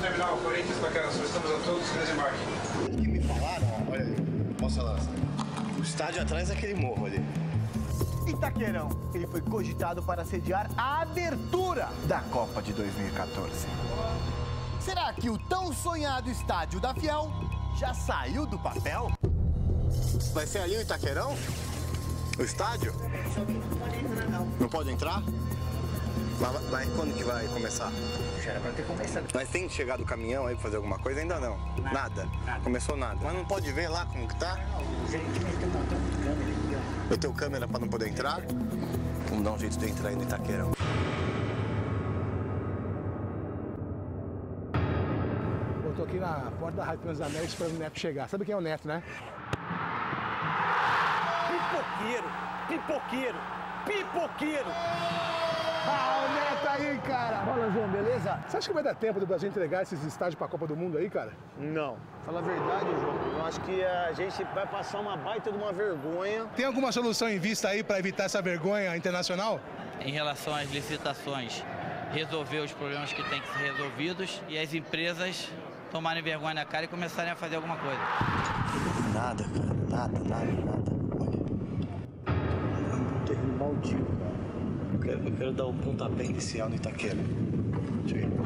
terminal, Corinthians, Itaquera, solicitamos a todos que desembarquem. O que me falaram, ó, olha ali, mostra lá. O estádio atrás é aquele morro ali. Itaquerão, ele foi cogitado para sediar a abertura da Copa de 2014. Será que o tão sonhado estádio da Fiel já saiu do papel? Vai ser ali o Itaquerão? O estádio? Não pode entrar? Mas quando que vai começar? Já era pra ter começado. Mas tem que chegar do caminhão aí pra fazer alguma coisa? Ainda não. Nada. Começou nada. Mas não pode ver lá como que tá? Eu tenho câmera pra não poder entrar? Vamos dar um jeito de entrar aí no Itaquerão. Eu tô aqui na porta da Rádio Transamérica esperando o Neto chegar. Sabe quem é o Neto, né? Pipoqueiro, pipoqueiro, pipoqueiro! Ah, o Neto aí, cara! Fala, João, beleza? Você acha que vai dar tempo do Brasil entregar esses estádios pra Copa do Mundo aí, cara? Não. Fala a verdade, João. Eu acho que a gente vai passar uma baita de uma vergonha. Tem alguma solução em vista aí pra evitar essa vergonha internacional? Em relação às licitações, resolver os problemas que têm que ser resolvidos e as empresas tomarem vergonha na cara e começarem a fazer alguma coisa. Nada, cara. Nada. Olha. É um terreno baldio, cara. Eu quero dar o pontapé inicial no Itaquera. Chega aí.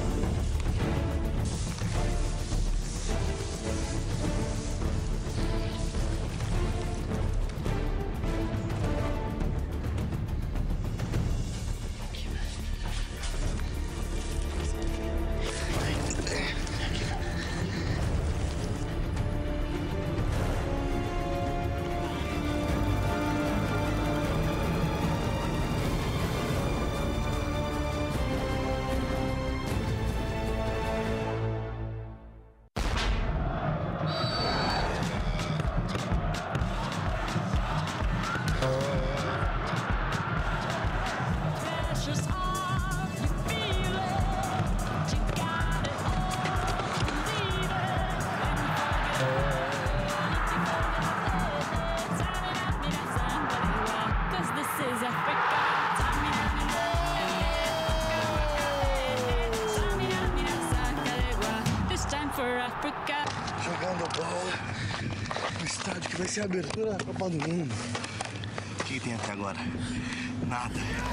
Jogando bola no estádio que vai ser a abertura da Copa do Mundo. O que tem até agora? Nada.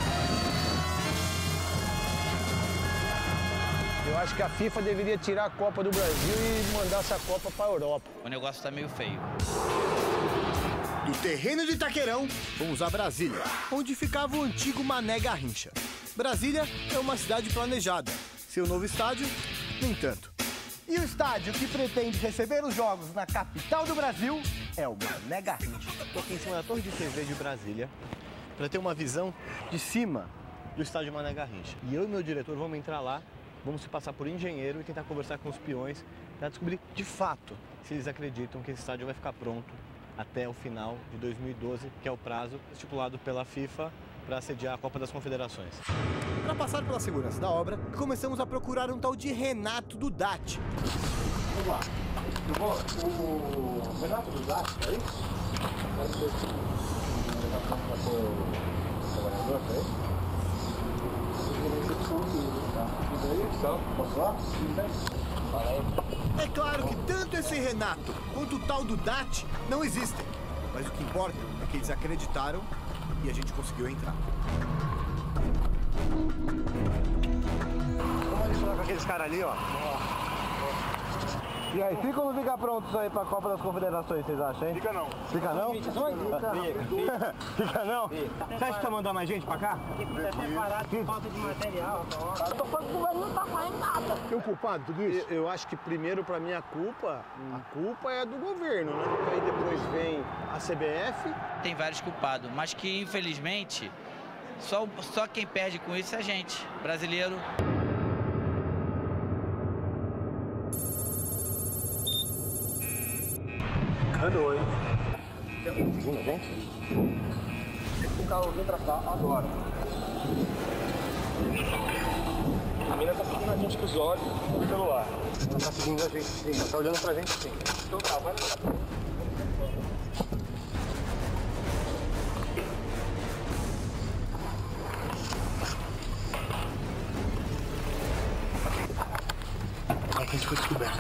Eu acho que a FIFA deveria tirar a Copa do Brasil e mandar essa Copa para a Europa. O negócio tá meio feio. Do terreno de Itaquerão, vamos a Brasília, onde ficava o antigo Mané Garrincha. Brasília é uma cidade planejada. Seu novo estádio, nem tanto. E o estádio que pretende receber os jogos na capital do Brasil é o Mané Garrincha. Estou aqui em cima da Torre de TV de Brasília para ter uma visão de cima do estádio Mané Garrincha. E eu e meu diretor vamos entrar lá, vamos se passar por engenheiro e tentar conversar com os peões para descobrir de fato se eles acreditam que esse estádio vai ficar pronto até o final de 2012, que é o prazo estipulado pela FIFA para sediar a Copa das Confederações. Para passar pela segurança da obra, começamos a procurar um tal de Renato do DAT. Vamos lá. O Renato do DAT, é isso? É claro que tanto esse Renato quanto o tal do DAT não existem. Mas o que importa é que eles acreditaram e a gente conseguiu entrar. Vamos falar com aqueles caras ali, ó. E aí, fica ou não fica pronto isso aí para a Copa das Confederações, vocês acham, hein? Fica não. Fica não? Fica não? Você acha que vai mandar mais gente para cá? Preparado por falta de material. Eu tô falando que o governo não tá fazendo nada. Tem um culpado tudo isso? Eu acho que primeiro, para mim, a culpa é do governo, né? Aí depois vem a CBF. Tem vários culpados, mas que infelizmente só quem perde com isso é a gente, brasileiro. Alô, hein? Ouvindo a gente? O carro vem pra cá agora. A menina tá seguindo a gente com os olhos no celular. Ela tá seguindo a gente sim, ela tá olhando pra gente sim. Então tá, vai lá. Aqui a gente foi descoberto.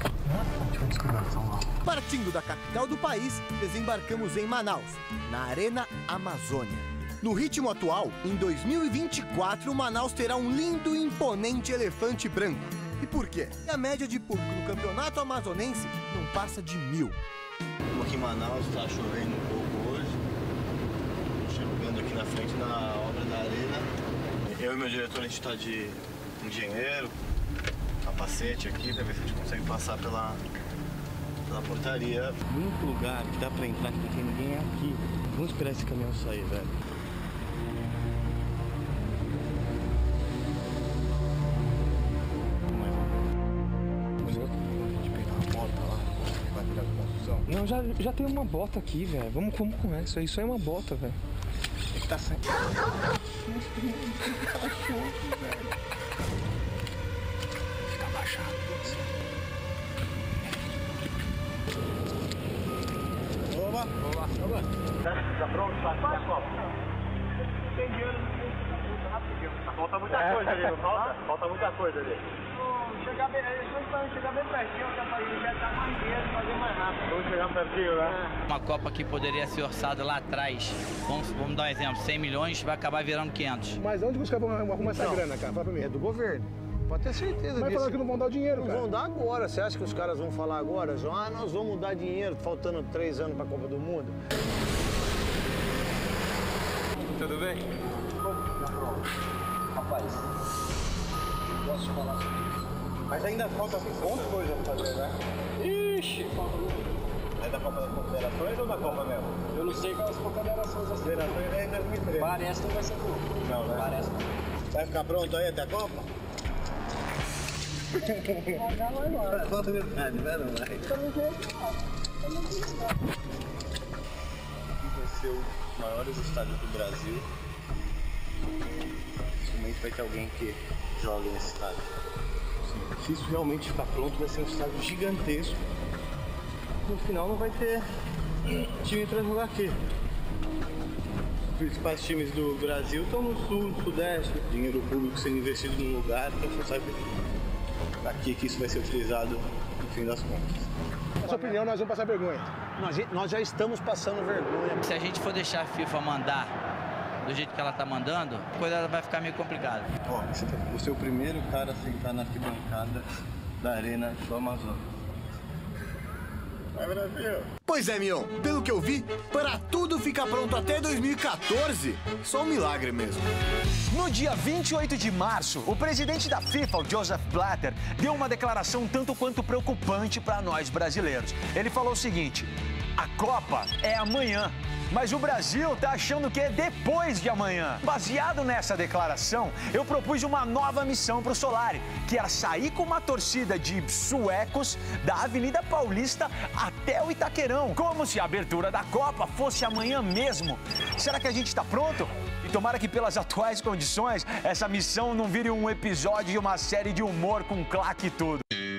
Partindo da capital do país, desembarcamos em Manaus, na Arena Amazônia. No ritmo atual, em 2024, Manaus terá um lindo e imponente elefante branco. E por quê? A média de público no campeonato amazonense não passa de 1000. Estamos aqui em Manaus, está chovendo um pouco hoje. Chegando aqui na frente da obra da Arena. Eu e meu diretor, a gente está de engenheiro, capacete aqui, para ver se a gente consegue passar pela portaria. O único lugar que dá para entrar que não tem ninguém é aqui. Vamos esperar esse caminhão sair, velho. Não, já tem uma bota aqui, velho. Vamos com essa. Isso aí é uma bota, velho. É que tá saindo. Fica abaixado. Oba! Tá pronto? Faz, Copa. Tem dinheiro no rapidinho. Falta muita coisa ali, não falta? Falta muita coisa ali. Chegar bem pertinho, já tá mais dinheiro, fazer mais rápido. Vamos chegar pertinho, né? Uma Copa que poderia ser orçada lá atrás, vamos dar um exemplo, 100 milhões vai acabar virando 500. Mas onde os caras vão arrumar essa grana, cara? Fala pra mim. É do governo. Pode ter certeza Mas falando que não vão dar o dinheiro, não cara. vão dar agora. Você acha que os caras vão falar agora? Nós vamos dar dinheiro, faltando 3 anos pra Copa do Mundo? Tudo bem? Rapaz, posso falar sobre isso? Mas ainda falta quantas coisas pra fazer, né? Ixi, falta muito. É da Copa das Confederações ou da Copa mesmo? Eu não sei quais confederações assim. Confederações é em 2013. Parece que não vai ser pouco. Não, né? Parece. Vai ficar pronto aí até a Copa? Já vai embora. Falta metade, né? Não vai. Aqui vai ser os maiores estádios do Brasil. Dificilmente vai ter alguém que jogue nesse estádio. Se isso realmente ficar pronto, vai ser um estádio gigantesco. No final não vai ter time para jogar aqui. Os principais times do Brasil estão no sul, no sudeste. Dinheiro público sendo investido num lugar, então você sabe aqui que isso vai ser utilizado no fim das contas. Na sua opinião, nós vamos passar vergonha. Nós já estamos passando vergonha. Se a gente for deixar a FIFA mandar do jeito que ela tá mandando, a coisa vai ficar meio complicada. Ó, você é o primeiro cara a sentar na arquibancada da Arena do Amazonas. Vai, Brasil! Pois é, Mion, pelo que eu vi, para tudo ficar pronto até 2014, só um milagre mesmo. No dia 28 de março, o presidente da FIFA, o Joseph Blatter, deu uma declaração tanto quanto preocupante para nós brasileiros. Ele falou o seguinte: a Copa é amanhã, mas o Brasil tá achando que é depois de amanhã. Baseado nessa declaração, eu propus uma nova missão pro Solari, que era sair com uma torcida de suecos da Avenida Paulista até o Itaquerão, como se a abertura da Copa fosse amanhã mesmo. Será que a gente tá pronto? E tomara que pelas atuais condições, essa missão não vire um episódio de uma série de humor com claque e tudo.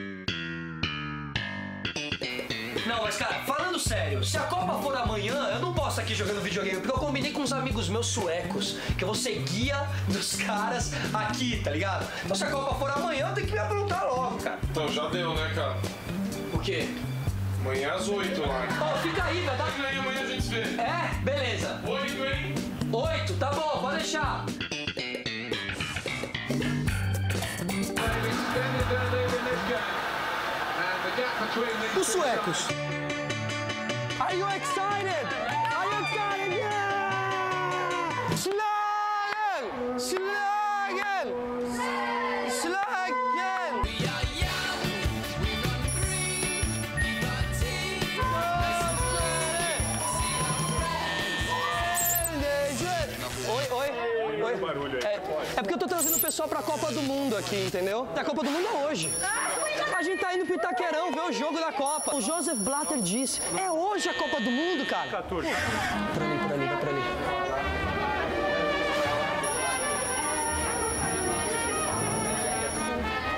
Não, mas cara, falando sério, se a Copa for amanhã, eu não posso aqui jogando videogame, porque eu combinei com uns amigos meus suecos, que eu vou ser guia dos caras aqui, tá ligado? Então se a Copa for amanhã, eu tenho que me aprontar logo, cara. Então já deu, né, cara? O quê? Amanhã às 8 lá. Ó, fica aí, vai dar... Fica aí, amanhã a gente se vê. É? Beleza. 8, hein? 8, tá bom, pode deixar. Os suecos. Are you excited? Are you excited? Yeah! Schlagen! Schlagen! Schlagen! Oi. É porque eu tô trazendo o pessoal pra Copa do Mundo aqui, entendeu? A Copa do Mundo é hoje. A gente tá indo pro Itaquerão ver o jogo da Copa. O Joseph Blatter disse, é hoje a Copa do Mundo, cara. 14. Por ali, vai por ali.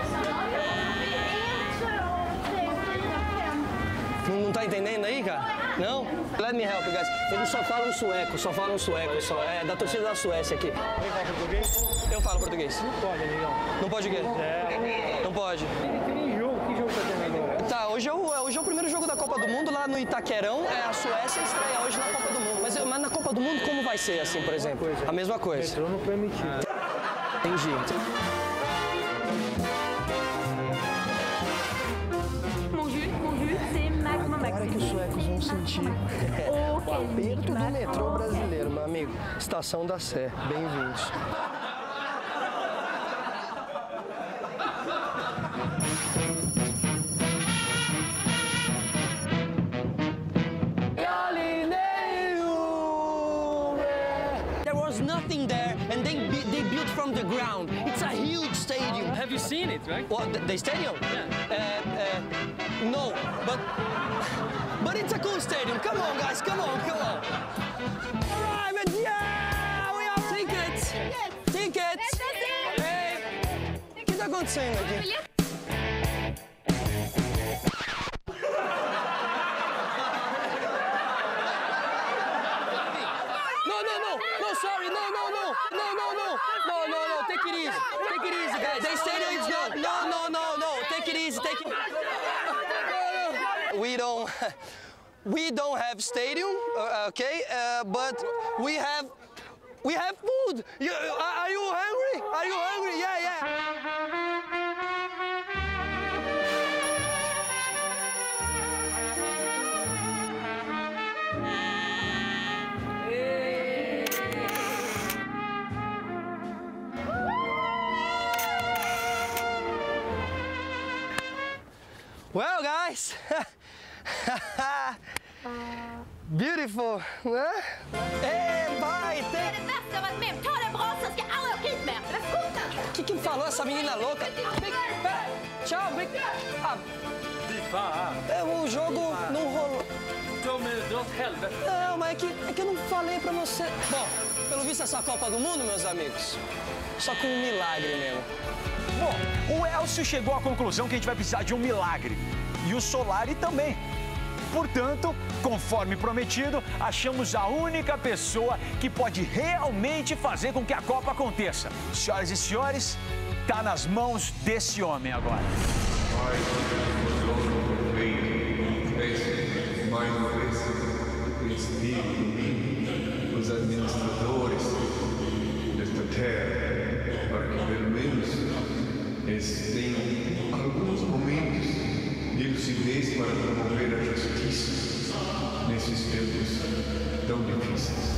Não tá entendendo aí, cara? Não? Let me help, guys. Eles só falam sueco, só. É da torcida da Suécia aqui. Você fala português? Eu falo português. Não pode, amigão. Não pode o quê? Não pode. Que jogo tá tendo agora? Tá, hoje é o primeiro jogo da Copa do Mundo lá no Itaquerão. A Suécia estreia hoje na Copa do Mundo. Mas na Copa do Mundo como vai ser, assim, por exemplo? A mesma coisa. Metrô não permitido. Entendi. Agora que os suecos vão sentir o aperto do metrô brasileiro, meu amigo. Estação da Sé. Bem-vindos. There was nothing there, and they built from the ground. It's a huge stadium. Have you seen it, right? What, the stadium? Yeah. No, but it's a cool stadium. Come on, guys, come on. All right, but yeah, we have tickets. Tickets. Hey, o que tá acontecendo aqui? No, sorry, no. Take it easy, guys. The stadium is not. No. Take it easy. We don't have stadium, okay? But we have food. Are you hungry? Yeah. Well, guys, beautiful, né? Vai, tem... Det bästa jag varit med om. Ta den brasan, ska aldrig åka hit mer. Vad skjuta? O que falou essa menina louca? Tchau, o jogo não rolou. Não, mas é que eu não falei pra você. Bom, pelo visto essa Copa do Mundo, meus amigos, só com um milagre mesmo. Bom, o Elcio chegou à conclusão que a gente vai precisar de um milagre. E o Solari também. Portanto, conforme prometido, achamos a única pessoa que pode realmente fazer com que a Copa aconteça. Senhoras e senhores, tá nas mãos desse homem agora. Mais uma vez, os administradores desta terra, para que pelo menos eles tenham alguns momentos de lucidez para promover a justiça nesses tempos tão difíceis.